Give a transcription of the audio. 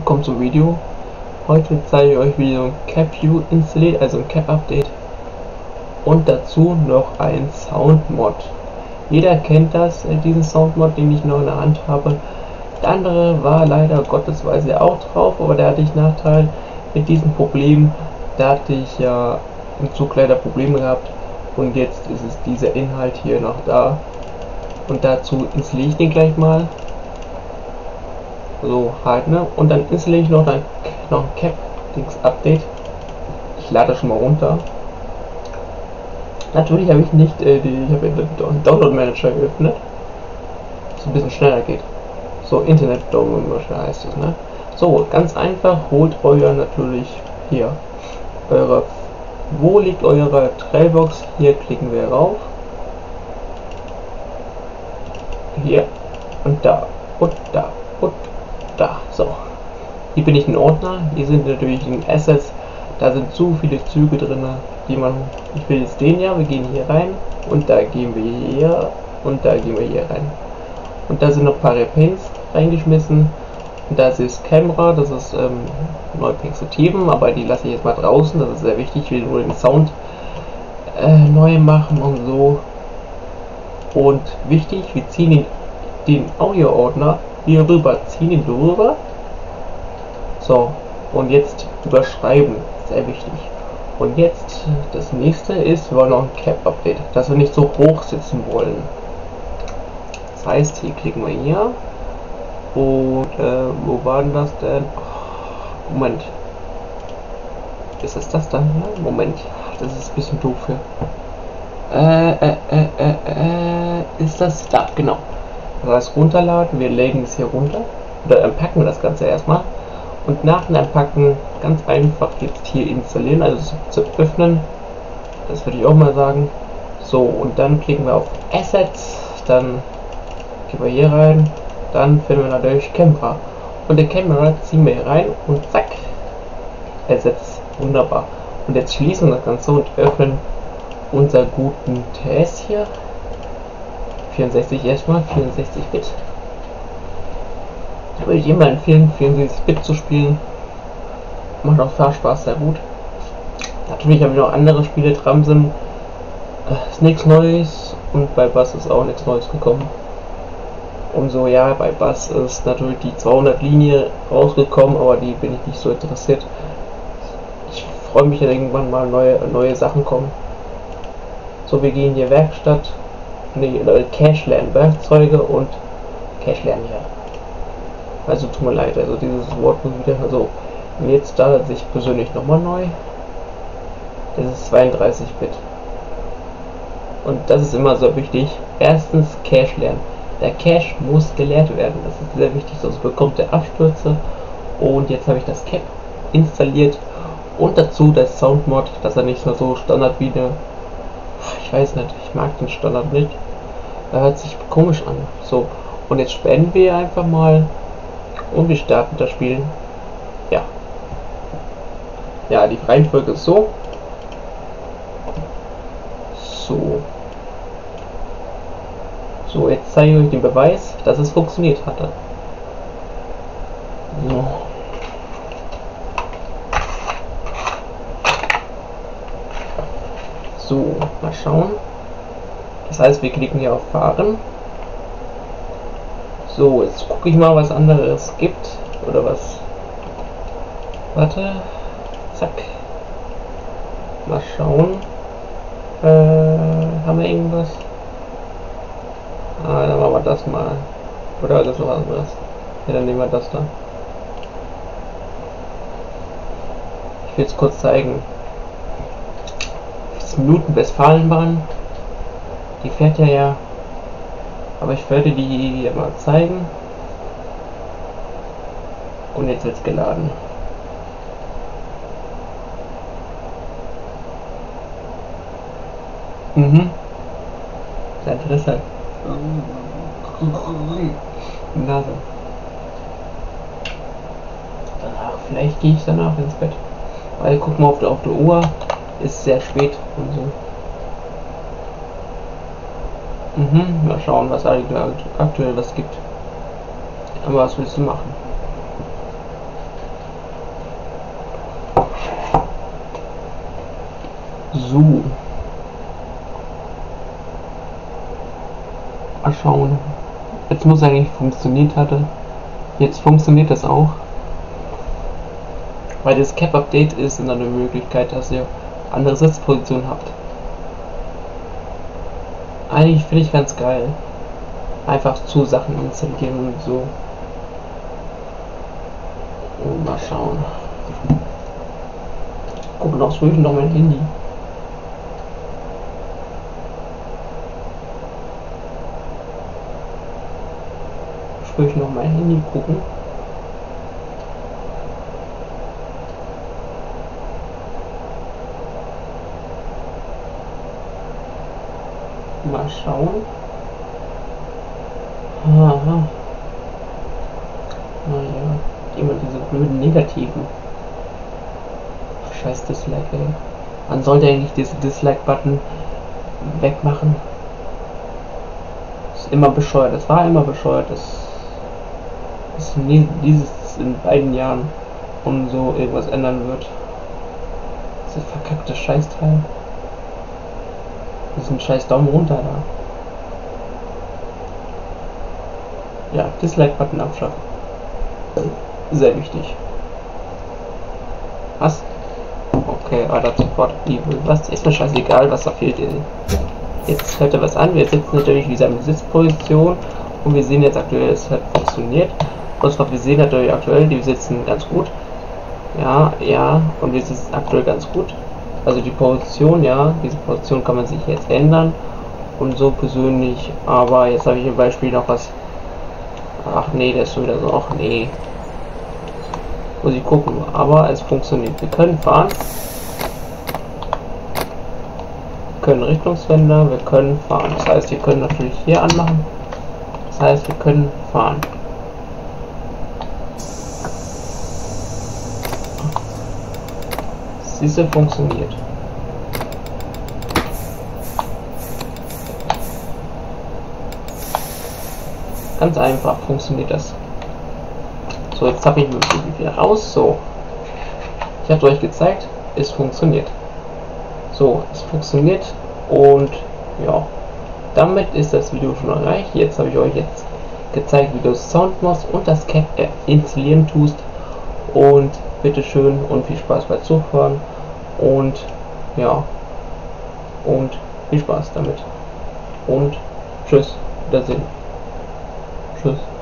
willkommen zum Video. Heute zeige ich euch, wie ihr ein CapView installiert, also ein Cap-Update, und dazu noch ein Soundmod. Jeder kennt das, diesen Soundmod, den ich noch in der Hand habe. Der andere war leider gottesweise auch drauf, aber da hatte ich Nachteil mit diesem Problem. Da hatte ich ja im Zug leider Probleme gehabt und jetzt ist es dieser Inhalt hier noch da. Und dazu installiere ich den gleich mal. So halt, ne? Und dann installiere ich noch ein Cap-Dings-Update. Ich lade das schon mal runter. Natürlich habe ich nicht, ich habe den Download Manager geöffnet, dass es ein bisschen schneller geht. So, Internet Download Manager heißt es, ne? So, ganz einfach, holt euer natürlich hier eure. Wo liegt eure Trailbox? Hier klicken wir rauf. Hier und da und da und da. So, hier bin ich ein Ordner. Hier sind natürlich in Assets. Da sind zu viele Züge drin, die man. Ich will jetzt den ja. Wir gehen hier rein und da gehen wir hier und da gehen wir hier rein. Und da sind noch ein paar Pins reingeschmissen. Und das ist Camera, das ist neu Pixelativen, aber die lasse ich jetzt mal draußen. Das ist sehr wichtig. Ich will nur den Sound neu machen und so. Und wichtig, wir ziehen den Audio-Ordner hier rüber, ziehen ihn rüber. So, und jetzt überschreiben, sehr wichtig. Und jetzt das nächste ist, wir wollen noch ein Cap-Update, dass wir nicht so hoch sitzen wollen. Das heißt, hier klicken wir hier. Und wo war denn das denn? Oh, Moment. Ist das dann? Ja, Moment. Das ist ein bisschen doof hier. Ist das da? Genau. Das heißt runterladen, wir legen es hier runter. Oder packen wir das Ganze erstmal. Und nach dem Packen ganz einfach jetzt hier installieren, also zu öffnen. Das würde ich auch mal sagen. So, und dann klicken wir auf Assets. Dann gehen wir hier rein. Dann finden wir natürlich Camera. Und die Kamera ziehen wir hier rein und zack. Ersetzt. Wunderbar. Und jetzt schließen wir das Ganze und öffnen unser guten TS hier. 64 erstmal, 64 Bit. Da würde ich immer empfehlen, 64 Bit zu spielen. Macht auch Spaß, sehr gut. Natürlich habe ich noch andere Spiele dran sind. Ist nichts Neues und bei Bass ist auch nichts Neues gekommen. Und so, ja, bei Bass ist natürlich die 200 Linie rausgekommen, aber die bin ich nicht so interessiert. Ich freue mich, dass irgendwann mal neue Sachen kommen. So, wir gehen hier Werkstatt, Cache lernen, Werkzeuge und Cache lernen hier. Also tut mir leid, also dieses Wort wieder, also jetzt startet sich persönlich nochmal neu. Das ist 32 Bit. Und das ist immer so wichtig. Erstens Cache lernen. Der Cache muss gelehrt werden, das ist sehr wichtig, sonst bekommt er Abstürze. Und jetzt habe ich das Cap installiert und dazu das Soundmod, dass er nicht nur so Standard wie eine. Ich weiß nicht, ich mag den Standard nicht. Er hört sich komisch an. So, und jetzt spenden wir einfach mal und wir starten das Spiel. Ja. Ja, die Reihenfolge ist so. So, jetzt zeige ich euch den Beweis, dass es funktioniert hatte. So, mal schauen. Das heißt, wir klicken hier auf Fahren. So, jetzt gucke ich mal, was anderes gibt. Oder was. Warte. Zack. Mal schauen. Haben wir irgendwas? Ah, dann machen wir das mal. Oder das noch anderes. Ja, dann nehmen wir das da. Ich will es kurz zeigen. 15 Minuten Westfalenbahn. Die fährt ja. Aber ich werde die hier mal zeigen. Und jetzt wird es geladen. Sehr interessant. Nase. Danach, vielleicht gehe ich danach ins Bett. Weil guck mal auf der Uhr, ist sehr spät und so. Mal schauen, was aktuell was gibt. Aber was willst du machen? So. Mal schauen. Jetzt muss eigentlich funktioniert hatte. Jetzt funktioniert das auch. Weil das Cap-Update ist eine Möglichkeit, dass ihr andere Sitzpositionen habt. Eigentlich finde ich ganz geil. Einfach zu Sachen installieren und so. Und mal schauen. Gucken aufs Rücken noch mein Handy. Ich noch mein Handy gucken. Mal schauen. Aha. Naja, immer diese blöden Negativen. Ach, scheiß Dislike, ey. Man sollte eigentlich diesen Dislike-Button wegmachen. Ist immer bescheuert. Es war immer bescheuert. Das ist nie, dieses in beiden Jahren und so irgendwas ändern wird. Diese verkackte Scheißteil. Das ist ein scheiß Daumen runter da. Ja, Dislike-Button abschaffen. Sehr wichtig. Was? Okay, Alter, sofort. Was? Ist mir scheißegal, was da fehlt. Jetzt hört er was an. Wir sitzen natürlich wieder in Sitzposition und wir sehen jetzt aktuell, es hat funktioniert. Und wir sehen natürlich aktuell, die sitzen ganz gut. Ja, ja, und wir sitzen aktuell ganz gut. Also die Position, ja, diese Position kann man sich jetzt ändern und so persönlich. Aber jetzt habe ich im Beispiel noch was. Ach nee, das ist schon wieder so. Ach nee. Muss ich gucken. Aber es funktioniert. Wir können fahren. Wir können Richtungswender. Wir können fahren. Das heißt, wir können natürlich hier anmachen. Das heißt, wir können fahren. Diese funktioniert. Ganz einfach funktioniert das. So, jetzt habe ich mich wieder raus. So, ich habe euch gezeigt, es funktioniert. So, es funktioniert und ja, damit ist das Video schon erreicht. Jetzt habe ich euch jetzt gezeigt, wie du Soundmods und das Cap installieren tust. Und bitteschön und viel Spaß bei Zuhören und ja, und viel Spaß damit und tschüss, Wiedersehen, tschüss.